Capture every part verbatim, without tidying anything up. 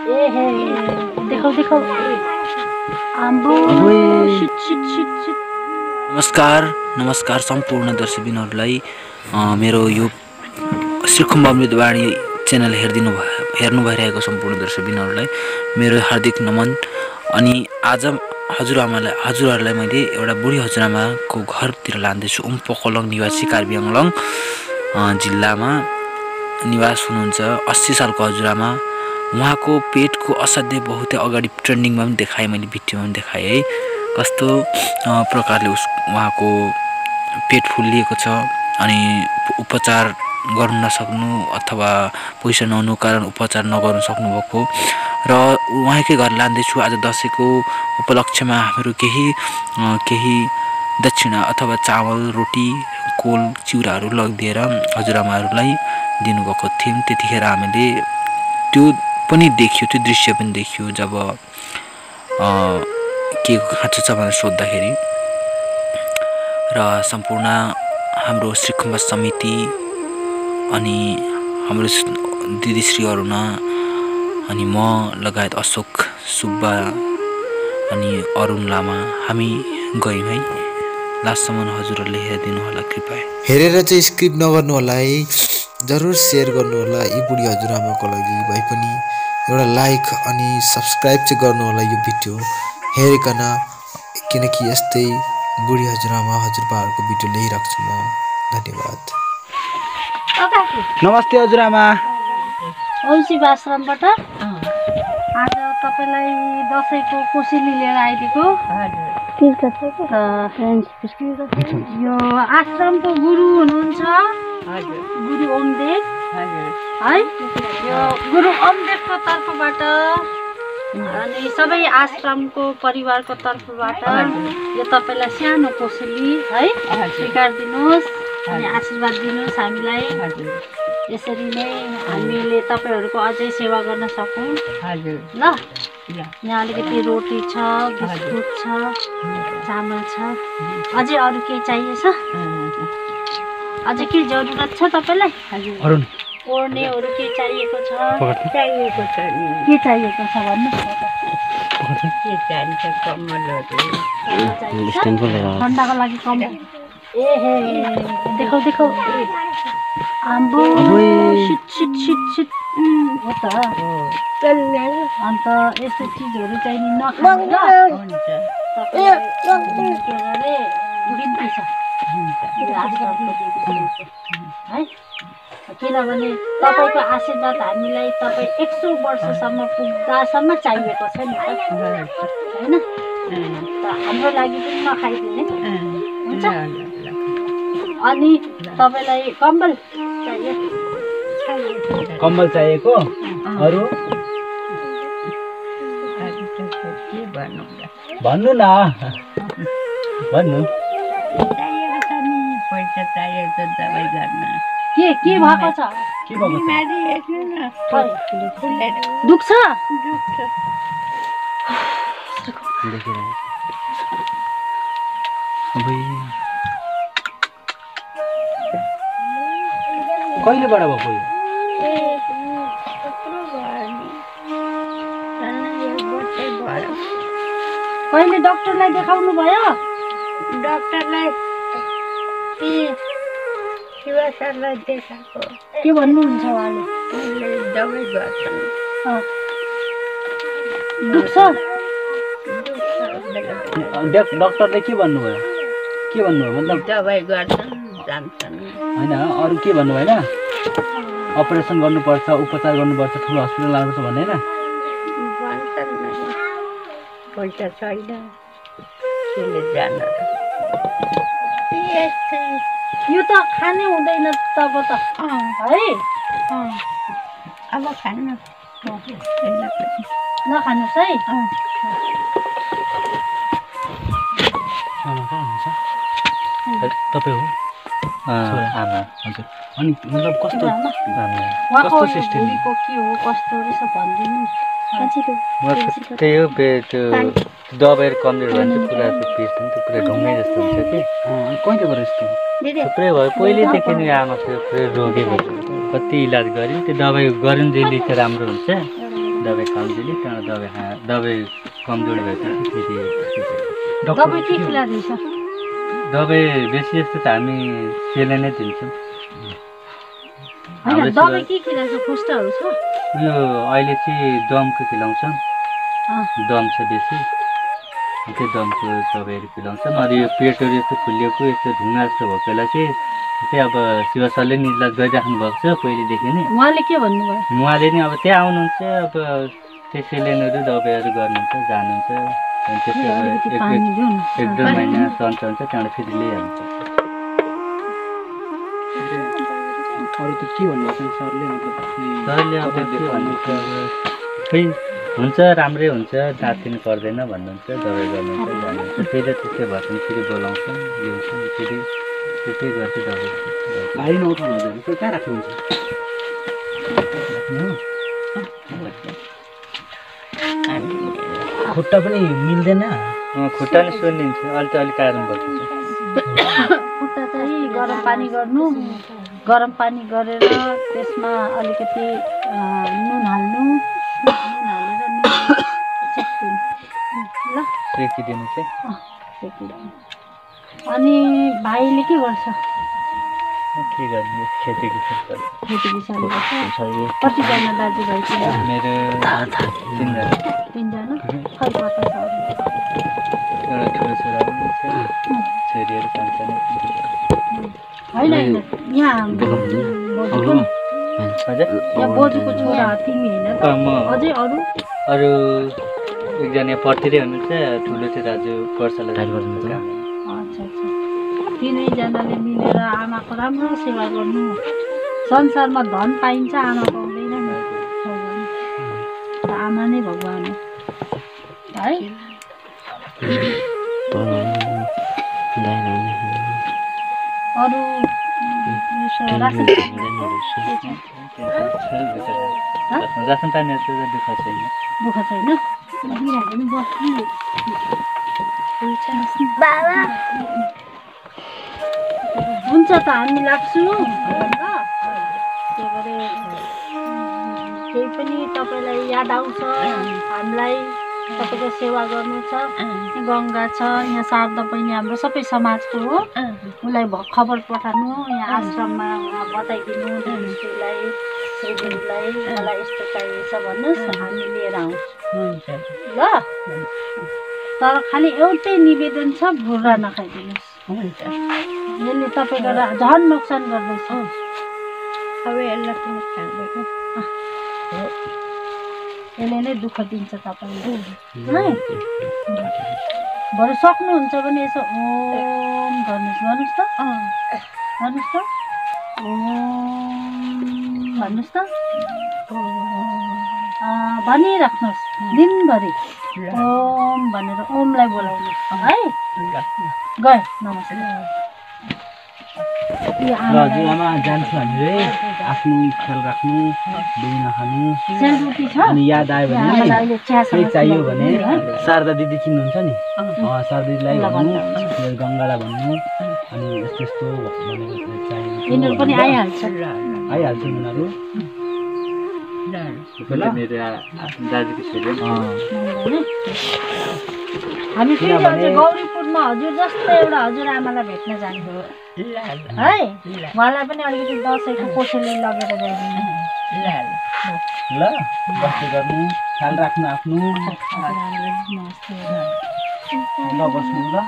ए हे देखौ देखौ आम्बो शिट शिट शिट शिट। नमस्कार नमस्कार सम्पूर्ण दर्शकबिनहरुलाई मेरो यो श्रीखुम्बा अमृतवाणी च्यानल हेर्दिनु हेर्नु भइरहेको सम्पूर्ण दर्शकबिनहरुलाई मेरो हार्दिक नमन। अनि आज हजुरआमालाई हजुरहरुलाई मैले एउटा बुढी हजुरआमाको घरतिर लान्दैछु। उम पोखलङ निवासी कार्बी आङ्लोङ जिल्लामा निवास हुनुहुन्छ अस्सी सालको हजुरआमा। उहाँको पेटको असाध्यै बहुतै अगाडि ट्रेन्डिङमा पनि देखाएँ, मैले भिडियोमा पनि देखाएँ है, कस्तो प्रकारले उस उहाँको पेट फुलिएको छ अनि उपचार गर्न नसक्नु अथवा पैसा नहुनु कारण उपचार नगर्न सक्नुभएको र उहाँकै घर लान्दैछु। आज दशैंको उपलक्ष्यमा हामीहरू केही केही दक्षिणा अथवा चावल रोटी कोल चिउराहरू लगिदिएर हजुरआमाहरूलाई दिनुभएको थियौँ। त्यतिखेर हामीले त्यो पनि देखियो, त्यो दृश्य पनि देखियो जब के खाँचो छ भनेर सोद्धाखेरि। र सम्पूर्ण हाम्रो श्रीखुम्बा समिति अनि हाम्रो दिदी श्री अरुणा अनि म लगायत अशोक सुब्बा अनि अरुण लामा हामी गयौँ है। लास्टसम्म हजुरहरूले हेरिदिनु होला कृपया। हेरेर चाहिँ स्किप नगर्नु होला है, जरुर सेयर गर्नु होला यी बुढी हजुरआमाको लागि भए पनि एउटा लाइक अनि सब्स्क्राइब चाहिँ गर्नु होला यो भिडियो हेरिकन, किनकि यस्तै बुढी हजुरआमा हजुरबाहरूको भिडियो ल्याइराख्छु म। धन्यवाद। नमस्ते हजुरआमा। औसी आश्रमबाट आज तपाईलाई दशैंको कोसेली लिएर आइदिएको। यो आश्रमको गुरु हुनुहुन्छ गुरु ओमदेव है, यो गुरु ओमदेवको तर्फबाट अनि सबै आश्रमको परिवारको तर्फबाट यो तपाईलाई सानो कोसेली है स्वीकार दिनुहोस् अनि आशीर्वाद दिनुहोस् हामीलाई। यसरी नै हामीले तपाईहरुको अझै सेवा गर्न सकौं ल। यहाँ अलिकति रोटी छ, बिस्कुट छ, चामल छ, अझै अरू केही चाहिएछ? अझै के जरुरत छ तपाईलाई? अरुण ओर्नेहरु के चाहिएको छ? चाहिएको छ नि। के चाहिएको छ भन्नुस् न त? के चाहिन्छ? कम्बलहरु। ठण्डाको लागि कम्बल। ए हे देखौ देखौ आम्बो शिट शिट शिट शिट हो त। अन्त यस्तो चिजहरु चाहिँ नखानु ल। हुन्छ। तपाईले के गरे बिन्ती छ है, किनभने तपाईको आशीर्वाद हामीलाई तपाई एक सौ वर्षसम्म पुग्दासम्म चाहिएको छ नि त हैन? त हाम्रो लागि पनि नखाइदिने हुन्छ। अनि तपाईलाई कम्बल चाहियो? कम्बल चाहिएको? अरु के भन्नु भन्नु न, भन्नु। पैसा चाहिएको छ दबाई गर्न। के के भएको छ? के भएको छ? बिमारी हेर्नु न, दुख्छ दुख्छ। देखिरहेँ अबे कहिलेबाट भएको यो? कहिले डाक्टरलाई देखाउनु भयो? डाक्टरलाई शिव सरलाई देखाएको। के भन्नुहुन्छ उहाँले? दबाई गर्छन्। दुख्छ? डाक्टरले के भन्नुभयो? के भन्नुभयो मतलब? दबाई गर्छन् जान्छन् हैन, अरु के भन्नु भएन? अपरेसन गर्नुपर्छ, उपचार गर्नुपर्छ, ठुलो हस्पिटल लानुपर्छ भन्ने हैन? भन्छन् नि। पैसा छैन त्यसले जान। यो त खानै हुँदैन तब त है। अब खानु नखानुहोस् है। तपाईँ हो? आमा हजुर। अनि मतलब कस्तो कस्तो सिस्टम को के हो कस्तो रहेछ भनिदिनु। त्यही हो त्यो दबाई कमजोर भयो भने चाहिँ पुरा त्यो पेट पनि त्यो पुरा ढुङ्गै जस्तो हुन्छ कि। कहिलेबाट यस्तो थुप्रै भयो, पहिल्यैदेखि नै आमा त्यो पुरै रोगेको कति इलाज गऱ्यौँ, त्यो दबाई गऱ्यौँ जहिले चाहिँ राम्रो हुन्छ। दबाई खाउँदैन त्यहाँ दबाई खा दबाई कमजोरी भएपछि फेरि दबाई के खिलाउँदैछ दबाई बेसी जस्तो त हामी सेले नै दिन्छौँ होइन दबाई के खिलाउँछ खुस्टाहरू छ यो अहिले चाहिँ दमको खिलाउँछ दम छ बेसी त्यो दमको दबाईहरू खिलाउँछ अनि यो पेटहरू यस्तो फुलिएको यस्तो ढुङ्गा जस्तो भएकोलाई चाहिँ त्यही अब शिव सरले नि इलाज गरिराख्नु भएको छ पहिलेदेखि नै उहाँले के भन्नुभयो उहाँले नि अब त्यहाँ आउनुहुन्छ अब त्यो सेलेनहरू दबाईहरू गर्नुहुन्छ जानुहुन्छ अनि त्यसै अब एक एक दुई महिना सन्च हुन्छ त्यहाँबाट फेरि ल्याइहाल्छ अरू त के भन्नुभएको छ सरले सरले अब के भन्नु छ अब खै हुन्छ राम्रै हुन्छ जातिनु पर्दैन भन्नुहुन्छ दबाई गर्नुहुन्छ जानुहुन्छ फेरि त्यस्तै भएर पनि फेरि बोलाउँछौँ ल्याउँछौँ फेरि त्यस्तै गर्छ दबाई भाइ नउठाउनु हुँदैन त्यो कहाँ राख्नुहुन्छ खुट्टा पनि मिल्दैन खुट्टा नि सुनिन्छ अहिले त अलिक आराम भएको छ खुट्टा चाहिँ गरम पानी गर्नु गरम पानी गरेर त्यसमा अलिकति नुन हाल्नु नुन हालेर नुन सेकिदिनु ल सेकिदिनु चाहिँ सेकिदिनु अनि भाइले के गर्छ के गर्ने खेती किसान खेती किसान गर्छ कतिजना दाजुभाइ छ मेरो तिनजना तिनजना खै कता छ एउटा ठुलो छोरा पनि छ छोरीहरू सानसानो होइन होइन यहाँ बोजूको हजुर यहाँ बोजूको छोरा तिमी होइन त म अझै अरू अरू एकजना पढ्दै हुनुहुन्छ ठुलो चाहिँ दाजु पर्साला गर्नुहुन्छ अच्छा अच्छा तिनैजनाले मिलेर आमाको राम्रो सेवा गर्नु संसारमा धन पाइन्छ आमा पाउँदैन नि आमा नै भगवान् हो है अरू रासन पानीहरू चाहिँ दुःख छैन दुःख छैन हुन्छ त हामी लाग्छु ल के गरे केही पनि तपाईँलाई याद आउँछ हामीलाई तपाईँको सेवा गर्नु छ गङ्गा छ यहाँ शारदा बहिनी हाम्रो सबै समाजको हो उसलाई खबर पठाउनु यहाँ आश्रममा बताइदिनु उसलाई श्रीदेवीलाई मलाई यस्तो चाहिएको छ भन्नुहोस् हामी लिएर आउँछौँ ल तर खालि एउटै निवेदन छ भुरा नखाइदिनुहोस् यसले तपाईँको झन् नोक्सान गर्दैछ यसले नै दुःख दिन्छ तपाईँले है बरु सक्नुहुन्छ भने यसो ओम गर्नुहोस् गर्नुहोस् त गर्नुहोस् त ओम भन्नुहोस् त भनिराख्नुहोस् दिनभरि ओम भनेर ओमलाई बोलाउनुहोस् है गए नमस्कार हजुरआमा जान्छु हामीले आफ्नो ख्याल राख्नु दुई नखानु सेलरोटी छ अनि याद आयो भने अहिले चियासँग केही चाहियो भने शारदा दिदी चिन्नुहुन्छ नि शारदा दिदीलाई भन्नु गङ्गालाई भन्नु अनि यस्तो यस्तो भनेर चाहियो यिनीहरू पनि आइहाल्छ आइहाल्छ उनीहरू मेरो दाजुको छोरी हामी फेरि अझ गौरीपुरमा हजुर जस्तो एउटा हजुरआमालाई भेट्न जान्छु है उहाँलाई पनि अलिकति दसैँको कोसेली लगेर जाइदिनु ल बस्दै गर्नु ख्याल राख्नु आफ्नो ल बस्नु ल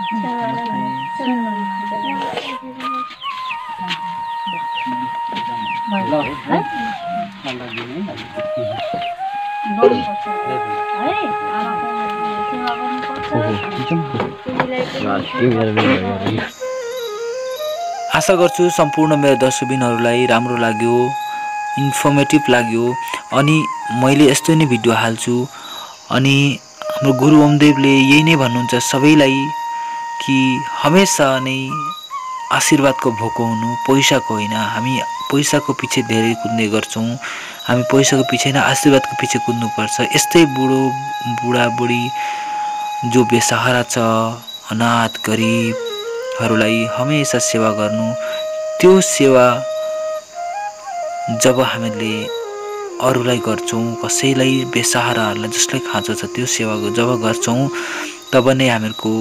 आशा गर्छु सम्पूर्ण मेरो दर्शकबिनहरूलाई राम्रो लाग्यो इन्फर्मेटिभ लाग्यो अनि मैले यस्तो नै भिडियो हाल्छु अनि हाम्रो गुरु ओमदेवले यही नै भन्नुहुन्छ सबैलाई कि हमेसा नै आशीर्वादको भोको हुनु पैसाको होइन हामी पैसाको पछि धेरै कुद्ने गर्छौं हामी पैसाको पछि हैन आशीर्वादको पछि कुद्नुपर्छ यस्तै बुढो बुढाबुढी जो बेसहारा छ अनाथ गरिबहरूलाई हमेसा सेवा गर्नु त्यो सेवा जब हामीले अरूलाई गर्छौँ, कसैलाई बेसहाराहरूलाई जसलाई खाँचो छ त्यो सेवा जब गर्छौँ तब नै हामीहरूको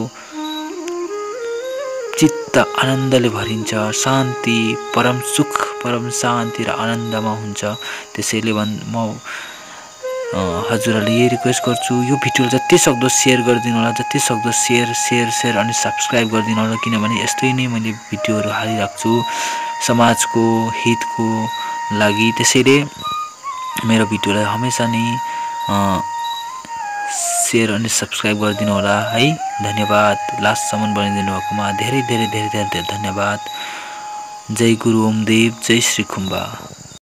चित्त आनन्दले भरिन्छ, शान्ति, परम सुख, परम शान्ति र आनन्दमा हुन्छ। त्यसैले भन् म हजुरहरूले यही रिक्वेस्ट गर्छु, यो भिडियोलाई जति सक्दो सेयर गरिदिनु होला, जति सक्दो सेयर सेयर सेयर अनि सब्सक्राइब गरिदिनु होला, किनभने यस्तै नै मैले भिडियोहरू हालिराख्छु समाजको हितको लागि। त्यसैले मेरो भिडियोलाई हमेसा नै सेयर अनि सब्सक्राइब गरिदिनु होला है। धन्यवाद। लास्टसम्म बनिदिनु भएकोमा धेरै धेरै धेरै धेरै धेरै धन्यवाद। जय गुरु ओमदेव, जय श्री खुम्बा।